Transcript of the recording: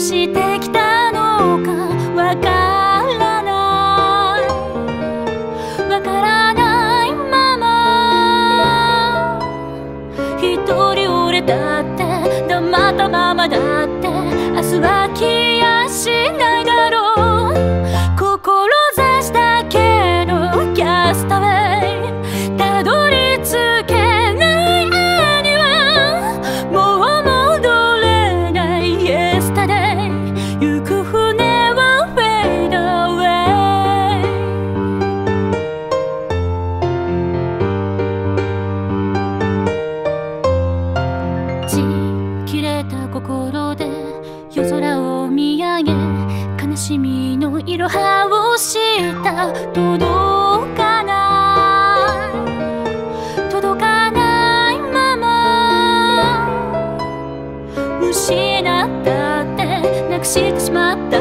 してきたのかわからない、わからないまま一人俺だって黙ったままだって明日は来やしないだろう。志したけどキャスタウェイたどり着けないにはもう戻れない Yesterday 行く船は Fade away ちぎれた心で夜空を見上げ悲しみのいろはをした届かない届かないまま失ったってなくしてしまった